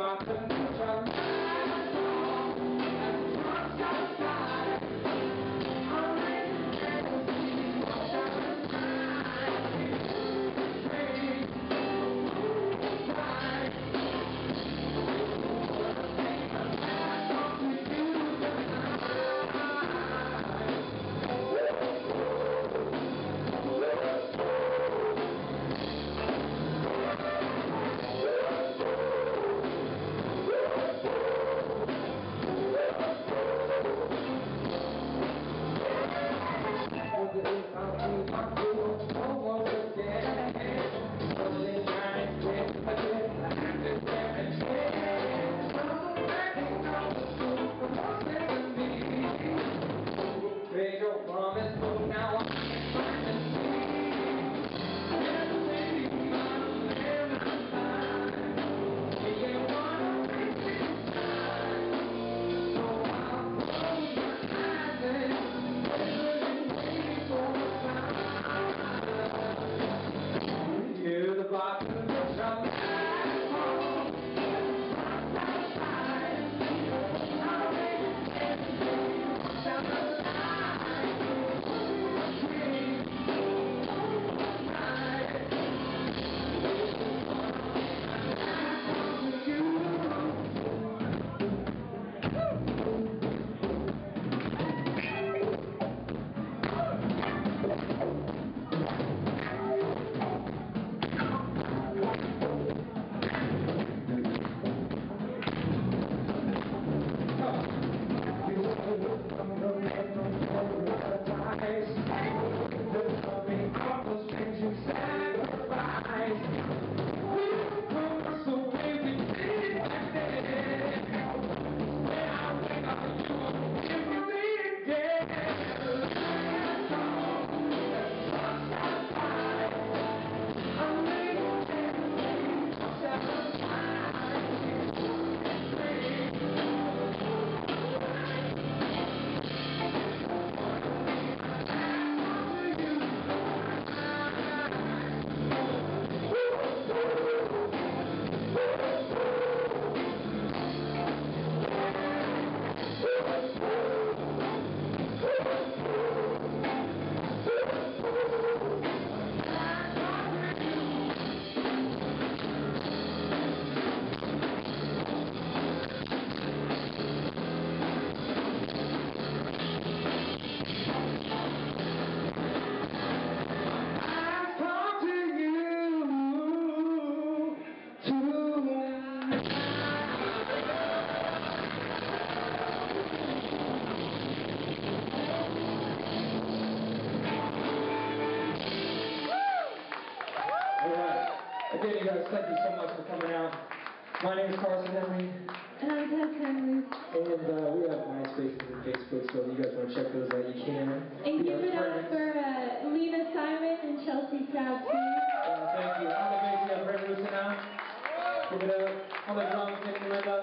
Again, you guys, thank you so much for coming out. My name is Carson Henly. And I'm Tess Henly. And we have MySpace and Facebook, so if you guys want to check those out, you can. And give it up for Lena Simon and Chelsea Crowd, too. Thank you. On the bass, we have Red Rooster now. Give it up. On the drums, Nick Linda.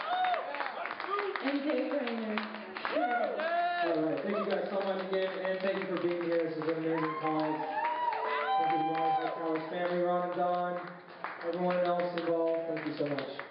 And Dave Rainer. Alright, thank you guys so much again, and thank you for being here. This is an amazing cause. Thank you to all Hightower's family, Ron and Don, everyone else involved. Thank you so much.